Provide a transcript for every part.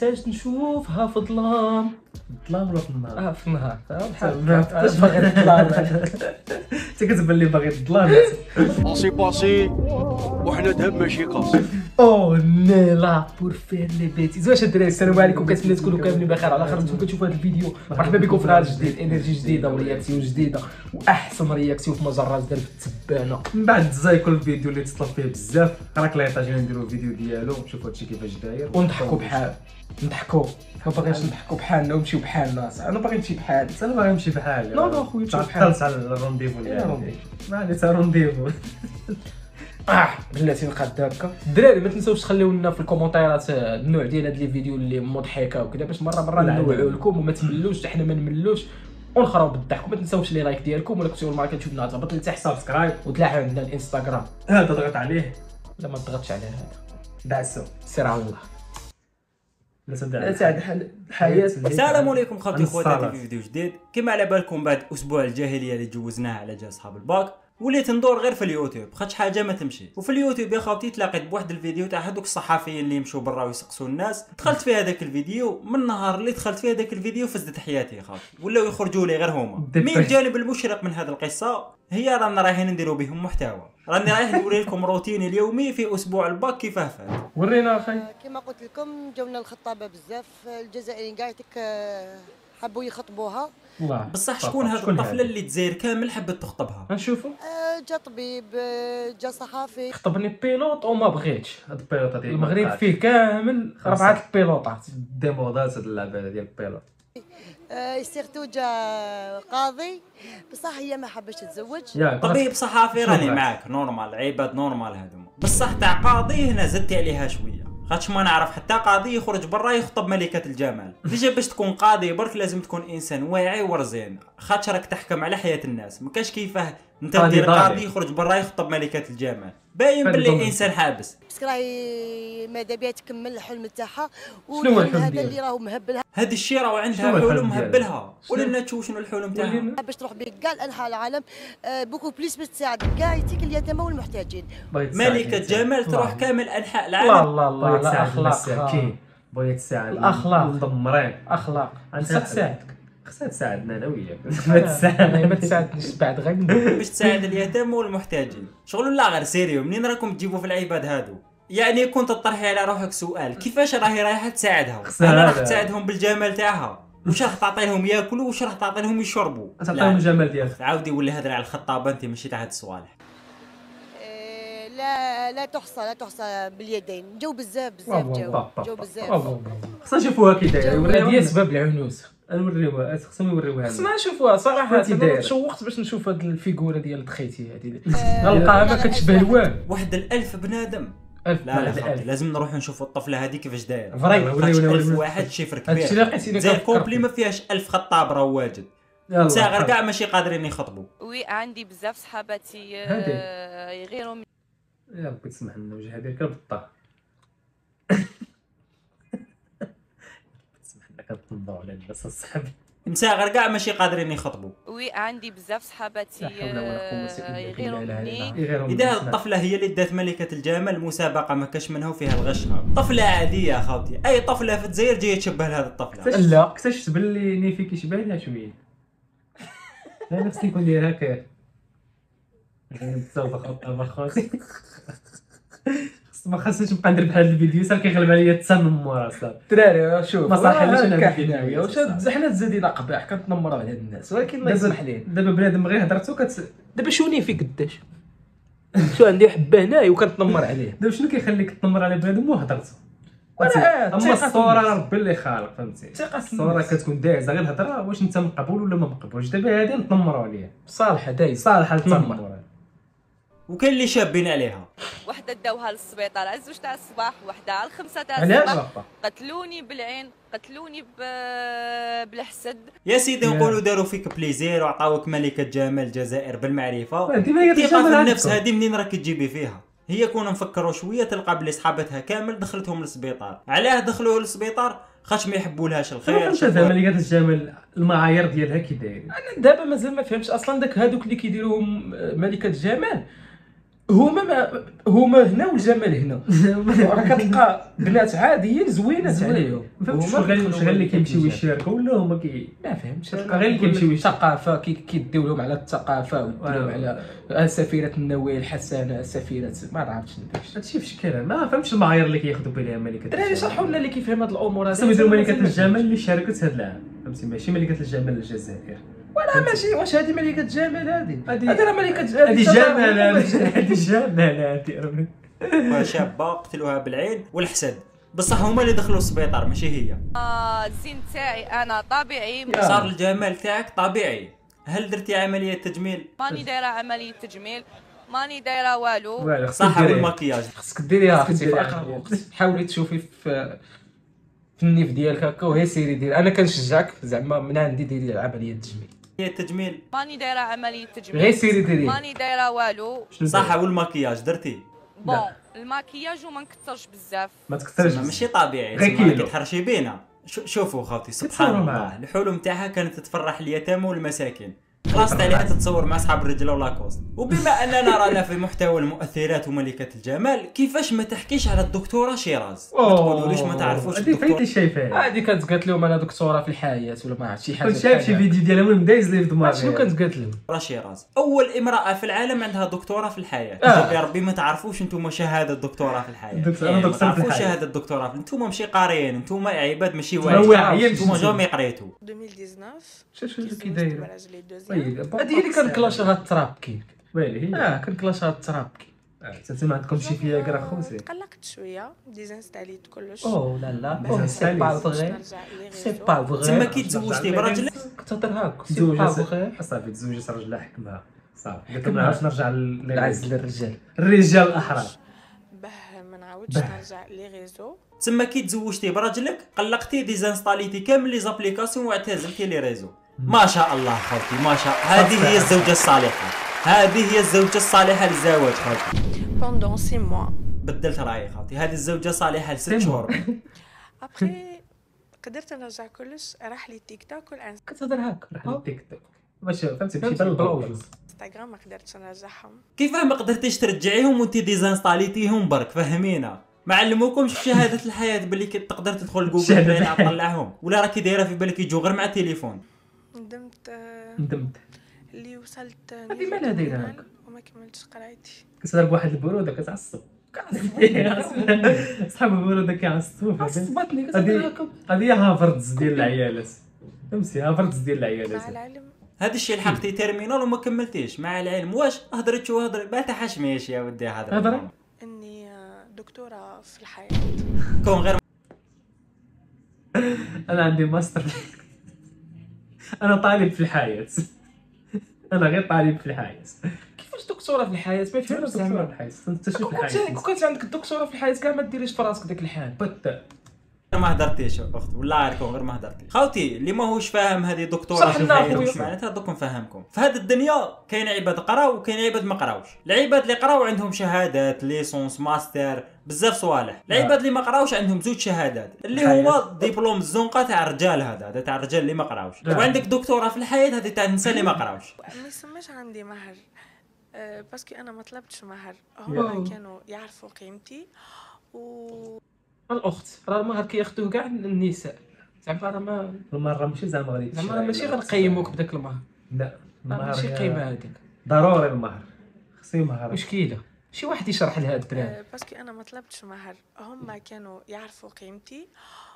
محتاج نشوفها في الظلام. الظلام ولا في النهار؟ في النهار. ما عرفتش باغي الظلام. انت كتبان لي باغي الظلام. باسي باسي وحنا دهم ماشي قاصي. او نيلا بور فير لي بيتيز. واش الدراري السلام عليكم، كنتمنى تكونوا كاملين بخير على خير. نتوما كتشوفوا هذا الفيديو، مرحبا بكم في نهار جديد، انرجي جديده ورياكسيون جديده واحسن رياكسيون في مجرات ديال التبانه. من بعد زايكو الفيديو اللي تطلب فيه بزاف، راك لا يطاجينا نديرو الفيديو ديالو نشوفوا هادشي كيفاش داير ونضحكوا بحال نضحكوا. ما باغيش نضحكوا بحالنا ونمشيو بحالنا. انا باغي نمشي بحالي. انا باغي نمشي بحالي. لا لا خويا نمشي بحالي. تعطلت على الرونديفو ديالي. ما عليه تا رونديفو. بلاتي نقاد هكا. الدراري ما تنساوش تخليو لنا في الكومونتيرات النوع ديال هاد لي فيديو اللي مضحكه وكذا، باش مره ننوعوا لكم وما تملوش حنا ما نملوش ونخراو بالضحك. وما تنساوش لي لايك ديالكم، ولا كنتو اول مره كتشوفنا تهبط لتحت سبسكرايب وتلاحظوا عندنا الانستغرام. هذا ضغط عليه. لا ما تضغطش على هذا، دعسو سير على الله. لا سعد الحياه. السلام عليكم خواتي خواتاتي، الصلاة. في فيديو جديد. كما على بالكم بعد اسبوع الجاهليه اللي جوزناها على جال صحاب الباك، وليت ندور غير في اليوتيوب، خاطش حاجه ما تمشي. وفي اليوتيوب يا خوتي تلاقيت بواحد الفيديو تاع هذوك الصحفيين اللي يمشوا برا ويسقسوا الناس. دخلت في هذاك الفيديو، من النهار اللي دخلت في هذاك الفيديو فزت حياتي يا خوتي، ولاو يخرجوا لي غير هما. مي الجانب المشرق من هذه القصه هي رانا رايحين نديروا بهم محتوى. راني رايح نوري لكم روتيني اليومي في اسبوع الباك كيفاه فات. ورينا اخي. كما قلت لكم جاونا الخطابه بزاف، الجزائريين قاعدتك حبوا يخطبوها. الله بصح شكون هذه الطفله اللي تزاير كامل حبت تخطبها؟ نشوفوا. جا طبيب، جا صحافي. خطبني بيلوط وما بغيتش. هاد البيلوطه ديال المغرب فيه كامل 4 البيلوطات. ديمودات هاد اللعبه ديال البيلوط. سيرتو جا قاضي، بصح هي ما حبش تتزوج. طبيب صحافي راني معاك، نورمال، عباد نورمال هذوما. بصح تاع قاضي هنا زدتي عليها شويه، خاطش ما نعرف حتى قاضي يخرج برا يخطب ملكة الجمال. ديجا باش تكون قاضي برك لازم تكون انسان واعي ورزين، خاطش راك تحكم على حياة الناس. ما كاش كيفاه انت دير قاضي يخرج برا يخطب ملكة الجمال، باين باللي انسان حابس. بس راهي ماذا بيا تكمل الحلم تاعها، شنو الحلم هذا ديالها؟ اللي راهو مهبلها. هاد الشيء راهو عندها شنو الحلم حلم ديالها؟ مهبلها، ولنا تشوف شنو الحلم تاعها. باش تروح بك كاع انحاء العالم، بوكو بليس باش تساعد كاع يتيك اليتامى والمحتاجين. ملكة جمال تروح كامل انحاء لا العالم. لا لا لا اخلاق اخلاق مساكين، بغيت تساعد الأخلاق. المدمرين. اخلاق خصها تساعدك. خصها تساعدنا انا وياك. ما تساعدنيش بعد غير باش تساعد اليتامى والمحتاجين. شغل لا غير سيريو، منين راكم تجيبوا في العباد هادو؟ يعني كنت تطرحي على روحك سؤال، كيفاش راهي رايحه تساعدها؟ انا راح تساعدهم بالجمال تاعها، واش راح تعطي لهم ياكلوا، واش راح تعطي لهم يشربوا؟ تعطيهم الجمال ديالك. عاودي ولي هضري على الخطابه، انت ماشي تاع هاد الصوالح. لا تحصى باليدين. جو بزاف جو بزاف. خصنا نشوفوها كي دايره. هي سبب العنوس. نوريوها، خصنا نوريوها. خصنا نشوفوها صراحه. انا شوقت باش نشوف هاد الفيغوره ديال دخيتي هادي. نلقاها ما كتشبه الوان. واحد الألف بنادم. لا لا خاطي لازم نروح نشوفوا الطفله هذه كيفاش دايره. فري 1000 واحد شيفر كبير. هادشي اللي لقيتيني زي الكومبلي ما فيهاش 1000 خطاب راه واجد. صغار كاع ماشي قادرين يخطبوا. وي عندي بزاف صحاباتي يغيروا. يا ربي تسمح لنا وجه هذيك بالطه. تسمح لنا كنطلعوا على الناس الصحاب. مساغر كاع ماشي قادرين يخطبوا. وي عندي بزاف صحاباتي يغيروا مني. اذا هاد الطفله هي اللي دات ملكه الجمال مسابقه ما كاش منها وفيها الغش. طفله عاديه خاوتي، اي طفله في الجزائر جايه تشبه لهذه الطفله. لا اكتشفت باللي نيفي كيشبه لها شويه. لا نفسي نكون داير هكا. نتصاوب خطابه خوتي. ما خاصنيش نبقى ندير بحال الفيديو، صافي كيغلب عليا التنمر اصاحبي. الدراري شوف ما صالحناش انا حنايا واش حنا تزادينا قباح كنتنمروا على هاد الناس، ولكن الله يسمح لينا. دابا بنادم غير هضرتو دابا شوني في قداش شو عندي حبه هنايا وكنتنمر عليه. دابا شنو كيخليك تنمر على بنادم وهضرتو؟ اما الصوره راه ربي اللي خالق، فهمتي؟ الصوره كتكون دايزه غير الهضره، واش انت مقبول ولا ما مقبولش. دابا هادي نتنمروا عليها صالحه دايز صالحه تنمر. وكاين اللي شابين عليها. وحده داوها للسبيطار على 2 تاع الصباح، وحده على 5 تاع الصباح. علاش قتلوني بالعين، قتلوني بالحسد. يا سيدي نقولوا داروا فيك بليزير وعطاوك ملكه جمال الجزائر بالمعرفه. ديما الثقه في النفس هذه منين راك تجيبي فيها؟ هي كون نفكروا شويه تلقى بلي صحابتها كامل دخلتهم للسبيطار. علاه دخلوه للسبيطار؟ خاطش ما يحبولهاش الخير. انت زعما ملكة الجمال المعايير ديالها كي دايرين؟ انا دابا مازال ما فهمتش اصلا داك هادوك اللي كيديروهم ملكة الجمال هما هنا والجمال هنا. راه كتلقى بنات عاديين زوينات عليهم. ما فهمتش واش غير اللي كيمشيو يشاركوا ولا هما ما فهمتش. غير اللي كيمشيو الثقافه كيديو لهم على الثقافه ويديو لهم على سفيره النوايا الحسنه سفيره ما عرفتش ندير هادشي في شكل. ما فهمتش المعايير اللي كياخذوا بها ملكه الدراري. شرحوا لنا اللي كيفهم هاد الامور هذه. سميتو ملكه الجمال اللي شاركت هذا العام، فهمتي؟ ماشي ملكه الجمال الجزائر. ولا ماشي. واش هذه ملكه جمال؟ هذه راه ملكه هذه جمال. هذه جمال. شابه قتلوها بالعين والحسد، بصح هما اللي دخلوا السبيطار ماشي هي. الزين تاعي انا طبيعي. صار الجمال تاعك طبيعي. هل درتي عمليه تجميل؟ ماني دايره عمليه تجميل، ماني دايره والو. صح والمكياج خصك ديريها اختي في اخر وقت. حاولي تشوفي في النيف ديالك هكا وهي سيري دير. انا كنشجعك زعما من عندي ديري عمليه التجميل. هي التجميل ماني دايره عمليه تجميل، غير سيري ديري. ماني دايره والو. صح والمكياج درتي؟ بون الماكياج وما نكثرش بزاف. ما تكثرش ماشي طبيعي غير تما كيلو. كتحرشي بينا. شوفوا خاوتي سبحان الله الحلم تاعها كانت تفرح اليتامى والمساكين. خلاص عليها تتصور مع اصحاب الرجله ولاكوست. وبما اننا رانا في محتوى المؤثرات وملكه الجمال، كيفاش ما تحكيش على الدكتوره شيراز؟ ما تقولوليش ما تعرفوش هذه فايت شايفها. هذه كانت قالت لهم انا دكتوره في الحياه ولا ما عرفت شي حاجه. كنت شايف شي فيديو ديالها من دايز لي في دماغي. شنو كانت قالت لهم؟ شيراز اول امراه في العالم عندها دكتوره في الحياه. يا ربي ما تعرفوش انتم شهاده دكتوره في الحياه. انا دكتوره ما في تعرفوش الحياه. شهاده الدكتوره انتم ماشي قاريين، انتم عباد ماشي واعيين، انتم جامي قريتوا. 2019 شوف كي دايره. طيب هذه اللي كان كلاشها التراب كي ويلي هي. كان كلاشها التراب كي. حتى ما عندكمش شي فياغرا خوسي؟ تقلقت شويه ديزانستاليت كلش. لا لا سي با فغي. سي با فغي. تما كي تزوجتي براجل كنت تهضر هاك. سي با فغي. صافي تزوجت راجل حكمها صافي. قلت ما نعرفش نرجع العز للرجال. الرجال الاحرار. باه ما نعاودش نرجع لي ريزو. تما كي تزوجتي براجلك قلقتي ديزانستاليتي كامل لي زابليكاسيون واعتزلتي لي ريزو. ما شاء الله خوتي ما شاء. هذه هي الزوجه الصالحه. هذه هي الزوجه الصالحه للزواج خوتي. بوندون 6 موا بدلت رايي خوتي. هذه الزوجه صالحه ل6 شهور. ابخي قدرت نرجع كلش. راح لي تيك توك والانستغرام. كتهضر هاك. راح للتيك توك باش فهمتي ماشي بالبلوج. ما قدرتش نرجعهم. كيفاه ما قدرتيش ترجعيهم وانت ديزانستاليتيهم برك؟ فهمينا. ما علموكمش في شهاده الحياه باللي تقدر تدخل جوجل بلاي تطلعهم؟ ولا راكي دايره في بالك يجوا غير مع التليفون؟ ندمت اللي وصلت. هذه مالها دايره هكا وما كملتش قرايتي. كتهضر بواحد البروده كتعصب. صحاب البروده كيعصبوا. عصبتني كتهضر هكا. هذه هافردز ديال العيالات، فهمتي؟ هافردز ديال العيالات. مع العلم هذا الشيء لحقتي تيرمينال وما كملتيش. مع العلم واش هضرت ما تحشميش يا ودي هضر. اني دكتوره في الحياه. كون غير انا عندي ماستر. انا طالب في الحياه. انا غير طالب في الحياه. كيفاش دكتوره في الحياه؟ ما فهمتش دكتوره في زعما. الحياه انت شوف الحياه. كنت عندك الدكتوره في الحياه كاع ما ديريش في راسك داك الحال. ما هدرتيش اخت والله عارفكم غير ما هدرتي. خوتي اللي ماهوش فاهم هذه دكتوره صح في الحياه واش معناتها دوك نفهمكم. في هذه الدنيا كاين عباد قراو وكاين عباد ما قراوش. العباد اللي قراو عندهم شهادات ليسونس ماستر بزاف صوالح. العباد اللي ما قراوش عندهم زوج شهادات اللي هما دبلوم الزنقه تاع الرجال. هذا تاع الرجال اللي ما قراوش. وعندك دكتوره في الحياه هذه تاع النساء اللي ما قراوش. ما يسماش عندي مهر باسكو انا ما طلبتش مهر. هما كانوا يعرفوا قيمتي و الاخت راه المهر كياخذوه كاع النساء. زعما راه ما المهر ماشي زعما غادي زعما ماشي غنقيموك بداك المهر. لا المهر ماشي قيمه هذيك. ضروري المهر خصو مهر. مشكله شي واحد يشرح لهاد الدراري. باسكو انا ما طلبتش مهر. هما كانوا يعرفوا قيمتي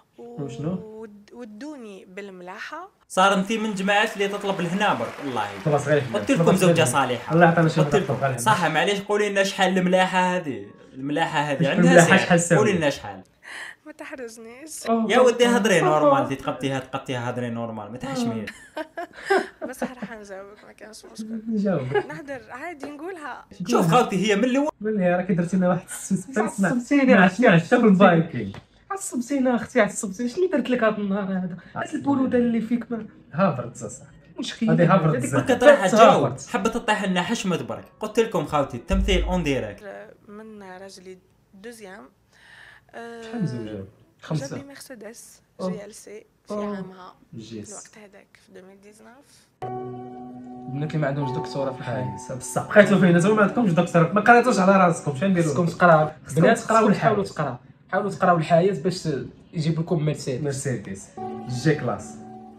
ودوني بالملاحه. صار انت من جماعات اللي تطلب الهنا برك. والله خلاص غير قلت لكم زوجه صالحه. الله يعطينا شي صح. معليش قولي لنا شحال الملاحه هذه. الملاحه هذه عندها سعر. قولي لنا شحال. ما تحرجنيش يا ودي هضري نورمال. انت تقبتيها هضري نورمال ما تحشميش. بس راح نجاوبك ما كانش مشكل. نجاوبك نهدر عادي نقولها. شوف خوتي هي من الاول بالله راكي درتي لنا واحد السسبنس. عصبتيني عشتي في الفايكينغ. عصبتيني اختي عصبتيني. شنو درت لك هذا النهار هذا؟ هاد البروده اللي فيك ما هافرد صح. مشكله هذه هافرد. برك طريحه تجاوب. حبت تطيح لنا حشمت برك. قلت لكم خوتي التمثيل اون ديريكت. من راجلي دوزيام شحال زوجة؟ 5. جابلي مرسيدس GLC في عامها في الوقت هذاك في 2019. البنات اللي ما عندهمش دكتوراه في الحياه بصح بقيتو فينا نتوما ما عندكمش دكتور، ما قريتوش على راسكم، شنو نديروا؟ خصكم تقراو بنات، تقراو حاولوا تقراو، حاولوا تقراو الحياه باش يجيب لكم مرسيدس. مرسيدس جي كلاس.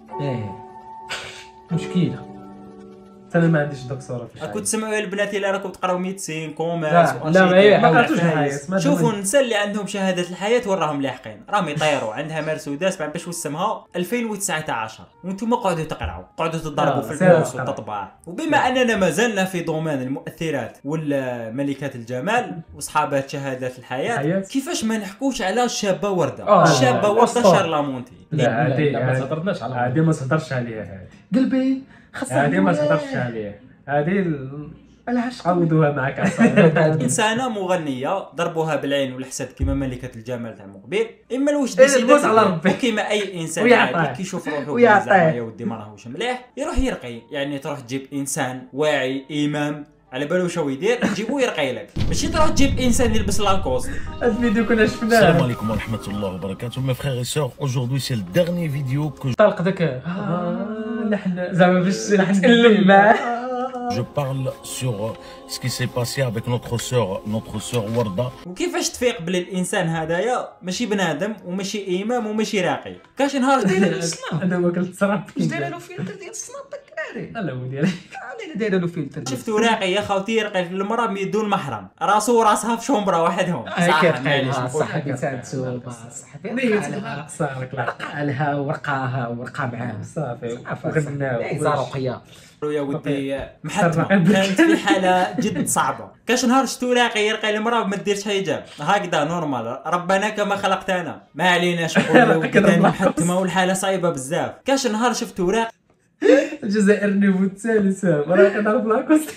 مشكله انا ما عنديش دكتوراه في الحياه. كنت تسمعوا يا البنات الا راكم تقراو ميديسين كوميرس ما قراتوش الحياه. شوفوا النساء اللي عندهم شهاده الحياه وراهم لاحقين، راهم يطيروا. عندها مرسيدس باش وسمها 2019 وانتم قعدوا تقراو، قعدوا تضربوا في الفلوس والتطباع. وبما اننا ما زلنا في دومين المؤثرات والملكات الجمال وصحابات شهادات الحياه، كيفاش ما نحكوش على الشابه ورده؟ الشابه ورده شارلامونتي. لا هذه ما تهضرناش على هذه ما تهضرش عليها. هذه قلبي هذه ما تهضرش عليها. هذه العشق عودوها معك عصام. انسانه مغنيه ضربوها بالعين والحسد كما ملكه الجمال تاع مقبل، اما واش ديسيدات على ربي كيما اي انسان عادي كيشوف روحو زعما يا ودي ما راهوش مليح يروح يرقي. يعني تروح تجيب انسان واعي امام على بالو شو يدير تجيبو يرقي لك، ماشي تروح تجيب انسان يلبس لاكوست. هاد الفيديو كنا شفناه. السلام عليكم ورحمة الله وبركاته mes frères et sœurs. Aujourd'hui c'est le dernier vidéo que طلق داك لحن زعما باش نتكلم معاه. je parle sur ce qui s'est passé avec notre sœur Warda. وكيفاش تفيق بلي الانسان هذايا ماشي بنادم وماشي امام وماشي راقي. كاش نهار دايره له الصناب، انا ما قلت صراحه واش دايره له فلتر ديال الصناب الدراري. لا وديري علينا دايره له فلتر. شفتو راقي يا خوتي يرقي في المراه بيدو المحرم، راسو وراسها في شومبره وحدهم. صاحبي تاعتو صاحبي لها ورقا معاه صافي وغناو زاروقيه. يا ودي محتمه كانت في حاله جد صعبه. كاش نهار شتو راقي يرقي المراه ما ديرش حجاب هكذا نورمال، ربنا كما خلقتنا ما علينا شغل. كان محتمه والحاله صعيبه بزاف. كاش نهار شفتو راقي الجزائر نيفو الثالث راه كنعرف لاكوست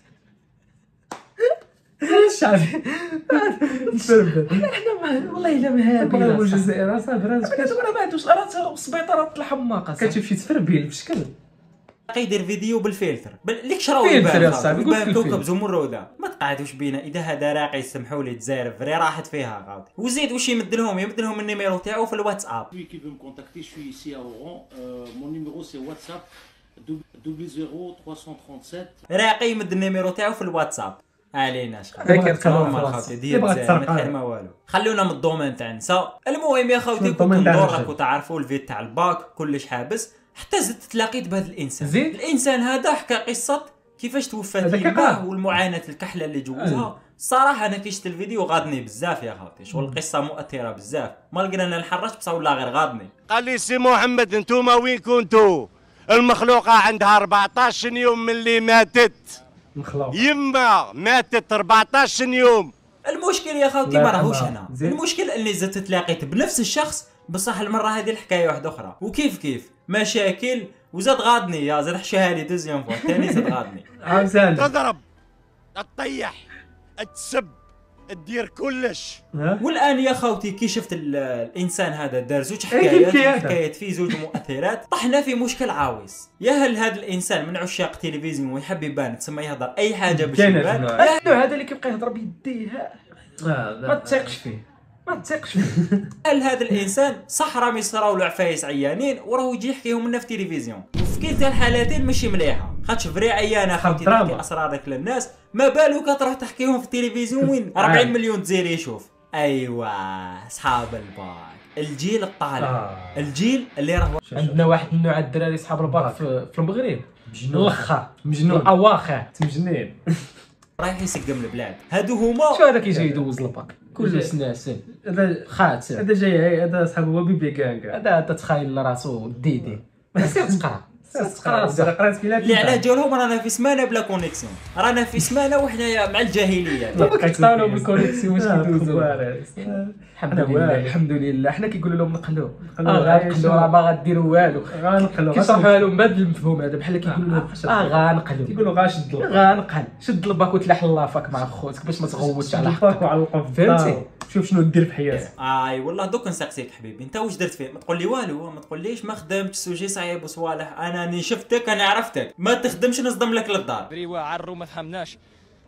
الشعبي نفربل. احنا والله الا مهابي بغاو الجزائر صافي راه ما عندوش راه السبيطارات الحماقه. كتمشي تفربيل بشكل يدير فيديو بالفلتر ليك شراو يبان كوكب زمرده. ما تقعدوش بينا اذا هذا راقي يسمحوا لي الجزائر فري راحت فيها غاوتي. وزيد واش يمد لهم النيميرو تاعو في الواتساب. Qui veut me contacter, je suis ici à Oran. Mon numéro c'est WhatsApp 00337. راقي يمد النيميرو تاعو في الواتساب. علينا شحال نورمال خاوتي ديال الجزائر ما تحل ما والو. خلونا من الدومين تاع النساء. المهم يا خوتي كنت ندور راكو تعرفوا الفيد تاع الباك كلش حابس، حتى زدت تلاقيت بهذا الانسان. الانسان هذا حكى قصه كيفاش توفات يماه والمعاناه الكحله اللي جوزها. الصراحه انا كي شفت الفيديو غاضني بزاف يا خوتي، شغل القصه مؤثره بزاف. ما لقينا انا نحرش بصح ولا غير غاضني. قال لي سي محمد انتوما وين كنتوا؟ المخلوقه عندها 14 يوم من اللي ماتت. يما ماتت 14 يوم. المشكل يا خوتي ما راهوش هنا، المشكل اني زدت تلاقيت بنفس الشخص بصح المره هذه الحكايه واحده اخرى. وكيف مشاكل وزاد غاضني يا زاد حشاها لي دوزيام فوا ثاني زاد غاضني. تضرب تطيح تسب تدير كلش. والان يا خوتي كي شفت الانسان هذا دار زوج حكايات في زوج مؤثرات، طحنا في مشكل عاوز. يا هل هذا الانسان من عشاق التلفزيون ويحب يبان تسمى يهضر اي حاجه باش يبان؟ هذا اللي كيبقى يهضر بيديه ما تثقش فيه. هل هذا الانسان صح راهم يصراو له عفايس عيانين وراه يجي يحكيهم لنا في التلفزيون، وفي كلتا الحالتين ماشي مليحه. خاطش فري عيانه خوتي تحكي اسرارك للناس، ما بالك تروح تحكيهم في التلفزيون وين 40 مليون جزائري يشوف. ايوا صحاب الباك الجيل الطالع الجيل اللي راه عندنا واحد من نوع الدراري صحاب الباك في المغرب الاخر مجنون اواخر تمجنين رايح يسقم البلاد. هادو هما شو هذا كيجي يدوز الباك كل سنه هذا خاتم. هذا جاي هذا صاحبه هو بيبي كانكا. هذا تتخيل راسو ديدي سير تقرا قرات فينا اللي على جالهم رانا في سمانه بلا كونيكسيون، رانا في سمانه وحنايا مع الجاهليه. كيتصاولوا بالكونيكسيون واش كيدوزوا. الحمد لله حنا كيقولوا لهم نقلوا غنقلوا راه ما غديروا والو. كيصرحوا لهم بهذا المفهوم هذا بحال كيقولوا لهم غنقلوا كيقولوا غاشد غنقل شد الباك وتلاح لافاك مع خوتك باش ما تغوتش على حقك وعلى القف. فهمتي شوف شنو ندير في حياتي. والله دوك نسقسيك حبيبي انت واش درت فيه؟ ما تقول لي والو، ما تقوليش ما خدمتش سوجي صعيب وصوالح. انا شفتك انا عرفتك ما تخدمش نصدم لك للدار. بريوا عرو ما فهمناش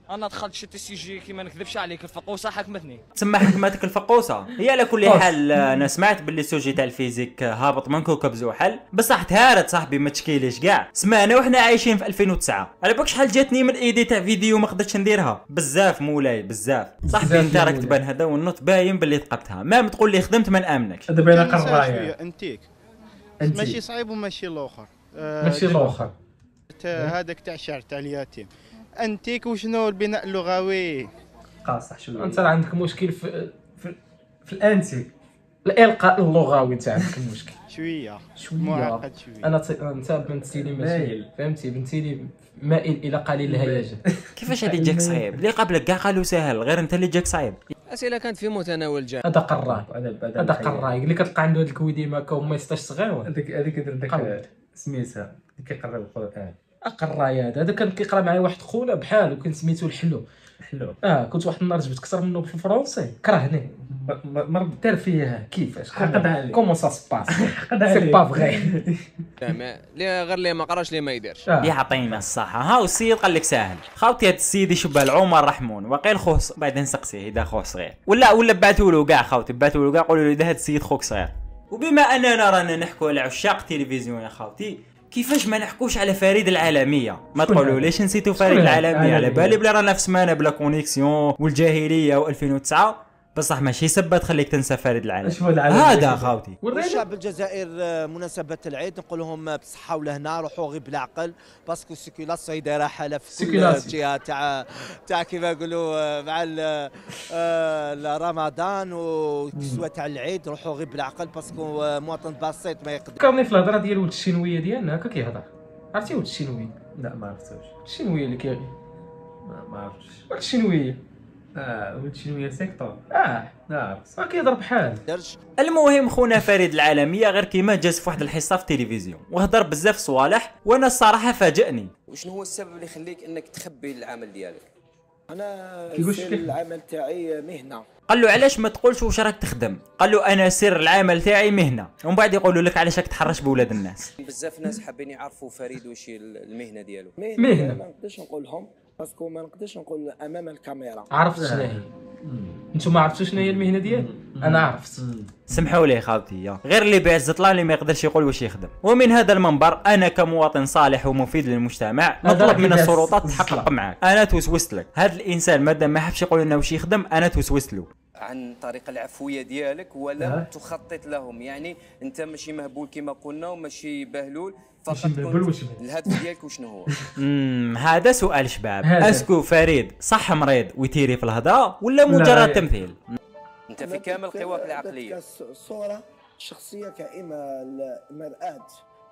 انا دخلت شفت السي جي كيما نكذبش عليك الفقوسه حكمتني. تسمى حكمتك الفقوسه. هي على كل حال انا سمعت باللي السوجي تاع الفيزيك هابط من كوكب زحل، بصح تهارت صاحبي ما تشكيليش كاع. سمعنا وحنا عايشين في 2009. على بالك شحال جاتني من ايدي تاع فيديو ما قدرتش نديرها بزاف مولاي بزاف. صاحبي انت راك تبان هذا والنوت باين باللي ثقبتها، ما تقول لي خدمت ما نامنكش. هذا بين قرايه انتيك ماشي صعيب وماشي الاخر. ماشي الاخر هذاك تاع الشعر تاع اليتيم انتيك. وشنو البناء اللغوي؟ قاصح شويه. انت راه عندك مشكل في الانتي، الالقاء اللغوي تاع عندك المشكل شويه معقد شويه. انت بنتيلي ماشي فهمتي، بنتيلي مائل الى قليل الهيجان. كيفاش هذه جاك صعيب؟ اللي قبلك كاع قالوا سهل، غير انت اللي جاك صعيب. اسئله كانت في متناول الجميع. هذا قراي، هذا قراي اللي كتلقى عنده هذا الكويديما هما 16 صغير. هذيك داك سميتها كيقرا القران. قراي هذا كان كيقرا معايا واحد خونا بحالو كان سميتو الحلو. كنت واحد النهار جبت كسر منه في الفرونسي كرهني ما دار فيها كيفاش كومون سا سباس سي با فغي غير اللي ما قراش اللي ما يديرش. يعطينا الصحه. ها السيد قال لك ساهل. خاوتي هذا السيد يشبه العمر رحمون وقيل خوه بعد نسقسيه اذا خوه صغير ولا بعثوا له كاع. خاوتي بعثوا له كاع قولوا له هذا السيد خوك صغير. وبما اننا رانا نحكوا على عشاق التلفزيون يا خاوتي، كيفاش ما نحكوش على فريد العالمية؟ ما تقولوا ليش نسيتوا فريد العالمية؟ على بالي بلا رانا في سمانه بلا كونيكسيون والجاهليه و2009، بصح ماشي سبه تخليك تنسى فريد العالمية. هذا خاوتي. والشعب الجزائر مناسبة العيد نقول لهم بالصحة ولهنا، روحوا غير بالعقل باسكو السيكولاسيون دايره حاله في كل جهه تاع كيما نقولوا مع رمضان والكسوه تاع العيد. روحوا غير بالعقل باسكو مواطن بسيط ما يقدر. فكرني في الهضره ديال ولد الشينويه ديالنا هكا كيهضر. عرفتي ولد الشينوي؟ لا ما عرفتوش. الشينويه اللي كيغني ما عرفتش. ولد الشينويه ولد الشينويه سيكتور. كيهضر بحال. المهم خونا فريد العالمية غير كيما جاز في واحد الحصه في التلفزيون وهضر بزاف صوالح، وانا الصراحه فاجئني. وشنو هو السبب اللي يخليك انك تخبي العمل ديالك؟ انا العمل تاعي مهنه. قال له علاش ما تقولش واش راك تخدم؟ قال له انا سر العمل تاعي مهنه. ومن بعد يقولوا لك علاش راك تحرش بولاد الناس. بزاف ناس حابين يعرفوا فريد واش المهنه ديالو. مهنه ما نقدرش نقول لهم باسكو ما نقدرش نقول امام الكاميرا. عرفت شنو هي؟ انتم ما عرفتوش شنو هي المهنه ديالي؟ انا عرفت. سمحوا لي خاوتي، غير اللي بيع الزطلان اللي ما يقدرش يقول واش يخدم. ومن هذا المنبر انا كمواطن صالح ومفيد للمجتمع نطلب من السلطات تحقق معك. انا توسوست لك، هذا الانسان مادام ما حبش يقول لنا واش يخدم انا توسوست له. عن طريق العفويه ديالك ولا تخطط لهم؟ يعني انت ماشي مهبول كما قلنا وماشي بهلول، فقط الهدف ديالك وشنو هو؟ هذا سؤال شباب. اسكو فريد صح مريض ويتيري في الهضره ولا مجرد تمثيل؟ انت في كامل قواك العقليه. الصوره الشخصيه كإما مرآة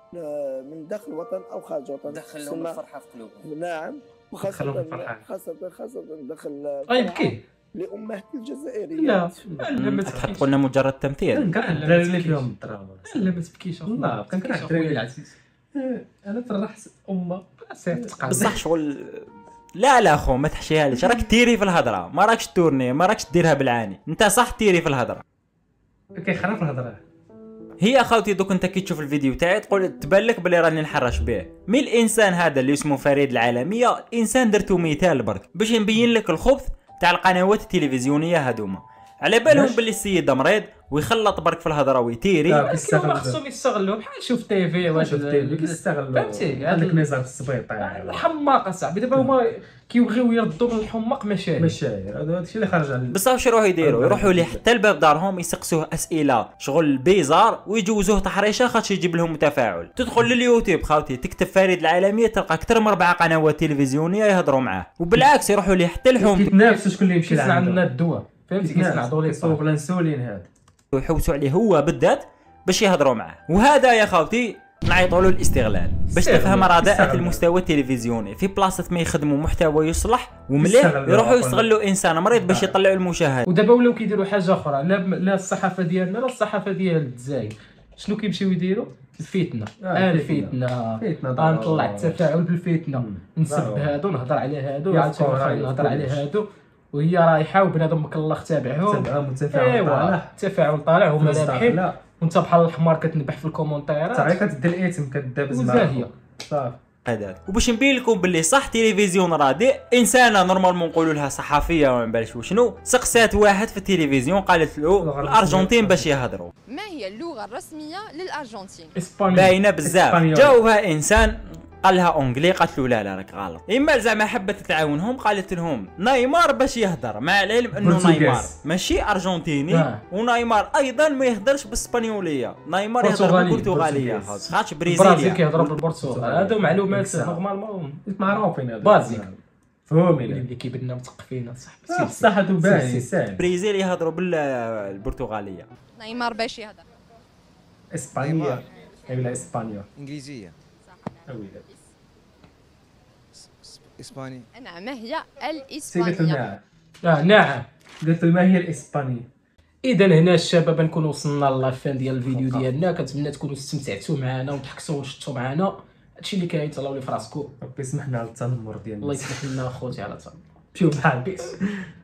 من داخل الوطن او خارج الوطن. دخل لهم الفرحه في قلوبهم. نعم، وخاصه خاصه داخل يبكي لأمهات الجزائريات. لا قلنا مجرد تمثيل. الدراري اللي فيهم الدراما. لا ما تبكيش والله كنكره الدراري العزيز. انا فرحت امه بصح شغل. لا خو ما تحشيهاليش، راك تيري في الهضره، ما راكش تورني، ما راكش ديرها بالعاني. انت صح تيري في الهضره، كيخرف الهضره. هي اخوتي دوك انت كي تشوف الفيديو تاعي تقول تبان لك بلي راني نحرش به. من الانسان هذا اللي اسمه فريد العالميه، الانسان درتو مثال برك باش نبين لك الخبث تاع القنوات التلفزيونيه هذوما. على بالهم باللي السيد مريض ويخلط برك في الهضره ويتيري. هما خصهم يستغلوا بحال شوف تيفي واش كيستغلوا. فهمتي هذاك النظام في السبيط الحماق اصاحبي. دابا هما كيبغيو يردوا من الحماق مشاهير. هذا الشيء اللي خرج على بصح واش يروحوا يديروا؟ يروحوا ليه حتى لباب دارهم يسقسوه اسئله شغل بيزار ويجوزوه تحريشه خاطش يجيب لهم تفاعل. تدخل لليوتيوب خاوتي تكتب فريد العالميه تلقى اكثر من 4 قنوات تلفزيونيه يهضروا معاه، وبالعكس يروحوا ليه حتى لهم يتنافسوا شكون اللي يمشي لعندنا الدواء. فهمتي كيصنعوا لي يصوب الانسولين هذا ويحوسوا عليه هو بالذات باش يهضروا معاه. وهذا يا خاوتي نعيطوا له الاستغلال باش تفهم رداءة المستوى التلفزيوني. في بلاصه ما يخدموا محتوى يصلح ومليح يروحوا يستغلوا انسان مريض باش يطلعوا المشاهد. ودابا ولاو كيديروا حاجه اخرى، لا الصحافه ديالنا لا الصحافه ديال الجزائر. شنو كيمشيو يديروا؟ الفتنه. الفتنه غنطلع التفاعل بالفتنه، نسب هادو نهضر على هادو عاوتاني نهضر على هادو، وهي رايحه وبنادم مكلخ تابعهم. التفاعل طالع هما رابحين وانت بحال الحمار كتنبح في الكومونتيرات. صافي كتدي الايتم كدابز معاهم صافي. المعتقدات. وباش نبين لكم باللي صح تلفزيون رديء، انسانه نورمالمون نقولوا لها صحفيه وما بالش وشنو، سقسات واحد في التلفزيون قالت له الارجنتين باش يهضروا ما هي اللغه الرسميه للارجنتين؟ باينه بزاف. جاوبها انسان قال لها اونجلي، قالت له لا راك غلط. اما زعما حبت تعاونهم، قالت لهم نيمار باش يهضر، مع العلم انه نيمار ماشي ارجنتيني ونيمار ايضا ما يهضرش بالاسبانيوليه، نيمار يهضر بالبرتغاليه خاطش برازيليا كيهضروا بالبرتغال. هادو معلومات نورمالمون معروفين هادو بازيك فهمي اللي كيبان متثقفين صاحبي. بصح هادو باين ساهل. برازيل يهضروا بالبرتغاليه. نيمار باش يهضر اسبانيا ولا اسبانيا انجليزيه اويلا اسباني. نعم، ما هي الاسبانيه؟ نعم قلت ما هي الاسبانيه. اذا هنا الشباب نكون وصلنا للفان ديال الفيديو ديالنا. كنتمنى تكونوا استمتعتوا معنا وضحكتوا ونشطوا معنا. هادشي اللي كاين. تهلاو لي فراسكم. ربي يسمح لنا على التنمر ديالنا. الله يسمح لنا اخوتي على التنمر. شوف بحال بيس.